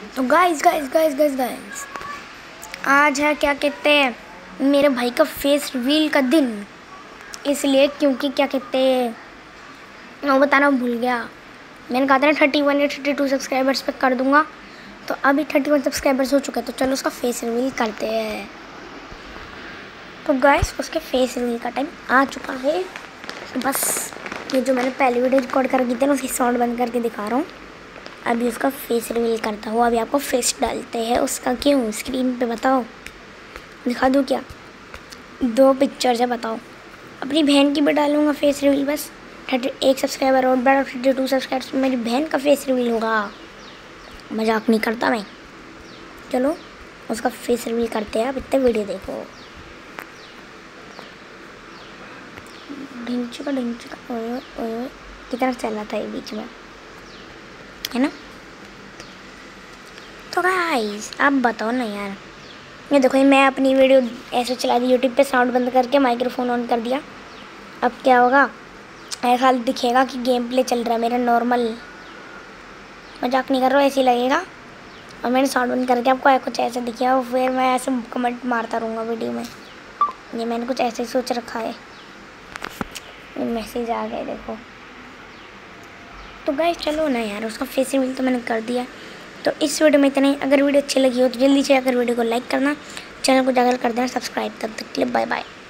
तो गाइस आज है क्या कहते हैं मेरे भाई का फेस रिवील का दिन। इसलिए क्योंकि क्या कहते हैं मैं बताना भूल गया। मैंने कहा था ना 31 या 32 सब्सक्राइबर्स पे कर दूंगा, तो अभी 31 सब्सक्राइबर्स हो चुके हैं। तो चलो उसका फेस रिवील करते हैं। तो गाइस उसके फेस रिवील का टाइम आ चुका है। बस ये जो मैंने पहली वीडियो रिकॉर्ड करके थी ना उसकी साउंड बंद करके दिखा रहा हूँ। अभी उसका फेस रिवील करता हूँ। अभी आपको फेस डालते हैं उसका। क्यों स्क्रीन पे बताओ, दिखा दूँ क्या? 2 पिक्चर्स है, बताओ। अपनी बहन की भी डालूँगा फेस रिवील। बस 31 सब्सक्राइबर और बड़ा 32 सब्सक्राइबर मेरी बहन का फेस रिवील होगा। मजाक नहीं करता मैं। चलो उसका फेस रिवील करते हैं। अब इतने वीडियो देखो। ढिंचू का ओए ओए कितना चल रहा था ये बीच में, है ना? तो गाइस आप बताओ ना यार। ये देखो मैं अपनी वीडियो ऐसे चला दी यूट्यूब पे, साउंड बंद करके माइक्रोफोन ऑन कर दिया। अब क्या होगा, ऐसा दिखेगा कि गेम प्ले चल रहा है मेरा नॉर्मल। मजाक नहीं कर रहा हूँ, ऐसे ही लगेगा। और मैंने साउंड बंद करके आपको कुछ ऐसा दिखेगा, फिर मैं ऐसे कमेंट मारता रहूँगा वीडियो में। ये मैंने कुछ ऐसे ही सोच रखा है। मैसेज आ गए देखो। तो गाइस चलो ना यार, उसका फेस रिवील तो मैंने कर दिया। तो इस वीडियो में इतना ही। अगर वीडियो अच्छी लगी हो तो जल्दी से अगर वीडियो को लाइक करना, चैनल को जाकर कर देना सब्सक्राइब। तब तक के लिए बाय बाय।